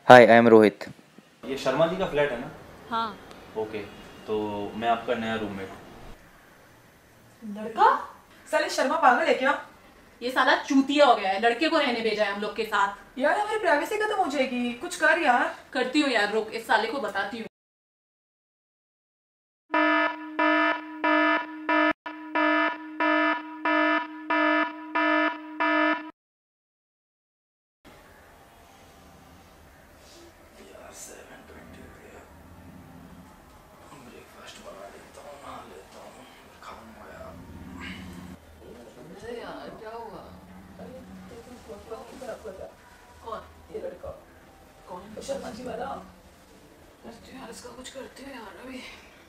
Hi, I am Rohit. ये शर्मा जी का flat है ना? हाँ। ओके, तो मैं आपका नया रूममेट। लड़का? साले शर्मा पागल है क्या? ये साला चूतिया हो गया है, लड़के को रहने भेजा है हम लोग के साथ। यार हमारी प्राइवेसी खत्म हो जाएगी, कुछ कर यार। करती हूँ यार, रुक इस साले को बताती हूँ। यार 7:20 हो गया। ब्रेकफास्ट बना लेता हूँ, नहा लेता हूँ, खाऊंगा यार। अरे यार क्या हुआ? कौन? ये लड़का कौन? शर्मा जी वाला। करती हूँ यार, इसका कुछ करती हूँ यार अभी।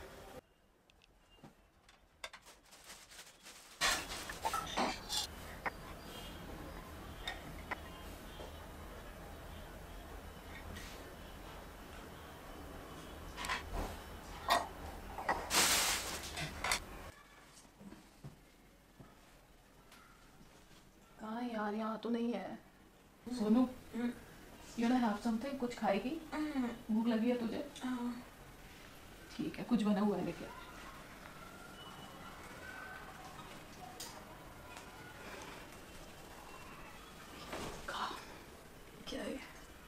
कहाँ है यार? यहाँ तो नहीं है। सोनू, यू ना हैव समथिंग? कुछ खाएगी? भूख लगी है तुझे? ठीक है, कुछ बना हुआ है लेके। क्या है?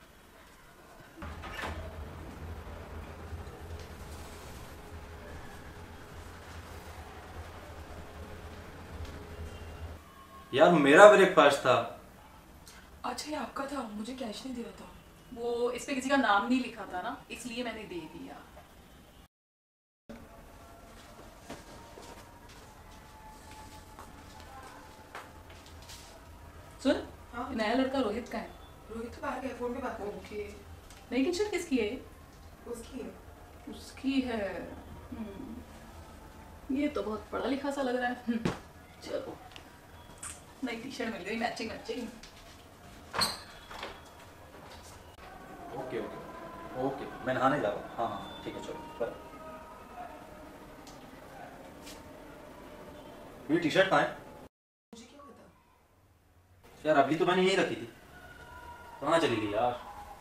यार मेरा ब्रेकफास्ट था। अच्छा ये आपका था, मुझे कैश नहीं दिया था। वो इस पे किसी का नाम नहीं लिखा था ना, इसलिए मैंने दे दिया। सुन, हाँ? नया लड़का रोहित का है। रोहित तो बाहर गया, फोन पे बात कर। ओके। नई टी शर्ट किसकी है? उसकी है। उसकी है। ये तो बहुत पढ़ा लिखा सा लग रहा है। चलो, नई टी शर्ट मिल गई, matching matching. Okay okay okay, मैं नहाने जा रहा हूँ। हाँ हाँ ठीक है, चलो पर मेरी टी शर्ट कहाँ है? मुझे क्या पता? यार अभी तो मैंने यहीं रखी थी, कहाँ चली गई यार?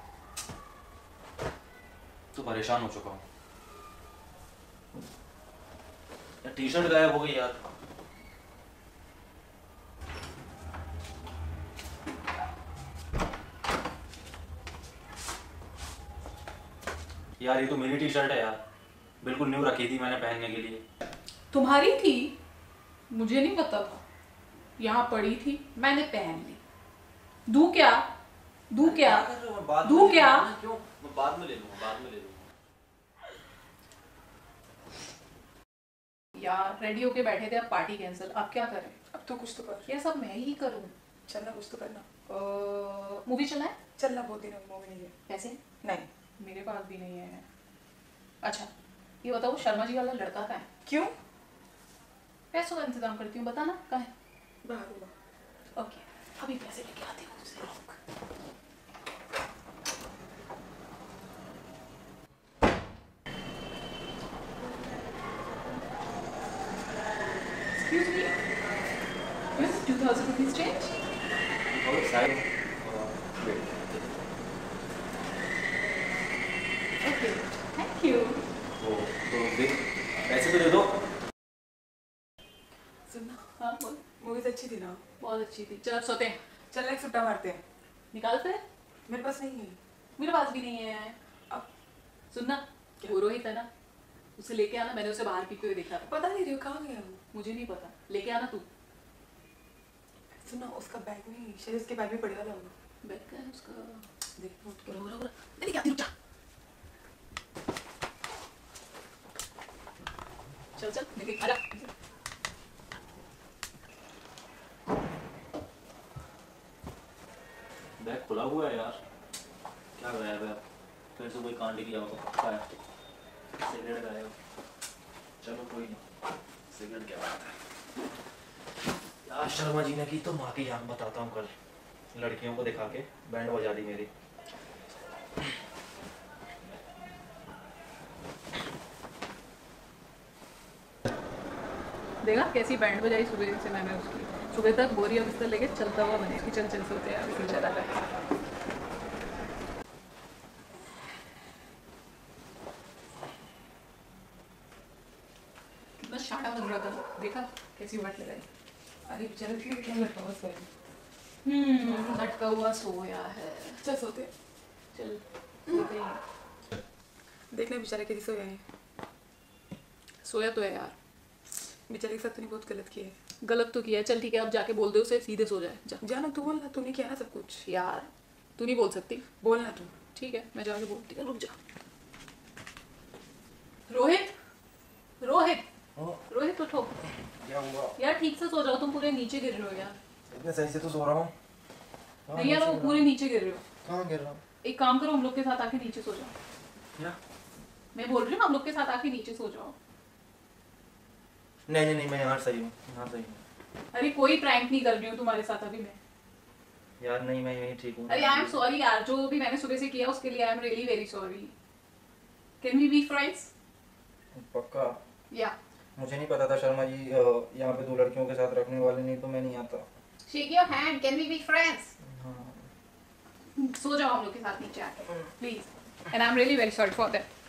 तो परेशान हो चुका हूँ यार, टी शर्ट गायब हो गई यार। यार ये तो मेरी टी शर्ट है यार, बिल्कुल न्यू रखी थी मैंने पहनने के लिए। तुम्हारी थी? मुझे नहीं पता था, यहाँ पड़ी थी, मैंने पहन ली। दूं क्या? दूं क्या? दूं क्या? क्यों? मैं बाद में ले लूंगा, बाद में ले लूंगा। यार रेडी होके बैठे थे, अब पार्टी कैंसिल, अब क्या करें? अब तो कुछ तो कर। ये सब मैं ही करूँ? चलना, कुछ तो करना। मूवी चलना है? चलना, बहुत दिन मूवी नहीं है। पैसे? नहीं। मेरे पास भी नहीं है। अच्छा ये बताओ, शर्मा जी वाला लड़का कहाँ है? क्यों? पैसों का इंतजाम करती हूँ, बताना कहाँ है? बाहर होगा। ओके, अभी पैसे लेके आती हूँ उससे। Excuse me, with 2000 rupees change? और साइड Okay, thank you. वो तो देख, पैसे तो दे दो। सुनना, हाँ बोल। मूवीज अच्छी थी ना? बहुत अच्छी थी, चल सोते हैं। चल एक सुट्टा मारते हैं। निकालते हैं? मेरे पास नहीं है। मेरे पास भी नहीं है। अब सुनना, वो रोहित है ना, उसे लेके आना, मैंने उसे बाहर पीते हुए देखा था। पता नहीं रही कहाँ गया वो। मुझे नहीं पता, लेके आना तू। सुना, उसका बैग नहीं, शायद उसके बैग में पड़ा था वो। बैग का है उसका? देख नोट बोलो करो। बोलो बोलो, मैं लेके आती हूँ, रुक जा। चल चल लेके आजा। बैग खुला हुआ है यार, क्या गायब है? फिर से कोई कांड किया होगा पक्का है। सिगरेट गायब। चलो कोई नहीं, सिगरेट क्या बात है यार। शर्मा जी ने की तो माँ की जान, बताता हूँ कल लड़कियों को दिखा के बैंड बजा दी मेरी। देखा कैसी बैंड बजाई सुबह से मैंने उसकी। सुबह तक बोरी और बिस्तर लेके चलता हुआ बने, चल चल सोते हैं, चला लग रहा था, देखा कैसी वाट लगाई। अरे बेचारे फिर क्या लटका हुआ उस पर। लटका हुआ सोया है। चल सोते। चल सोते हैं। देखना बेचारा कैसी सोया है। सोया तो है यार, बेचारे के साथ तूने बहुत गलत किया है। गलत तो किया है। चल ठीक है, अब जाके बोल दे उसे सीधे सो जाए। जा जाना तू, बोलना तूने किया ना सब कुछ। यार, तू नहीं बोल सकती। बोलना तू। ठीक है, मैं जाके बोलती हूँ, रुक जा। रोहित, रोहित, रोहित उठो। क्या हुआ यार ठीक से सो जाओ, तुम पूरे नीचे गिर रहे हो यार। इतने सही से तो सो रहा हूँ। नहीं यार, वो पूरे नीचे गिर रहे हो। कहाँ गिर रहा हूँ? एक काम करो, हम लोग के साथ आके नीचे सो जाओ। क्या? मैं बोल रही हूँ हम लोग के साथ आके नीचे सो जाओ। नहीं नहीं नहीं, मैं यहाँ सही हूँ, यहाँ सही हूँ। अरे कोई प्रैंक नहीं कर रही हूँ तुम्हारे साथ अभी मैं। यार नहीं, मैं यहीं ठीक हूँ। अरे आई एम सॉरी यार, जो भी मैंने सुबह से किया उसके लिए I am really very sorry. Can we be friends? पक्का? या मुझे नहीं पता था शर्मा जी यहाँ पे 2 लड़कियों के साथ रखने वाले, नहीं तो मैं नहीं आता। Shake your hand, can we be friends? हाँ। सो जाओ हम लोग के साथ नीचे आके please, and I am really very sorry for that.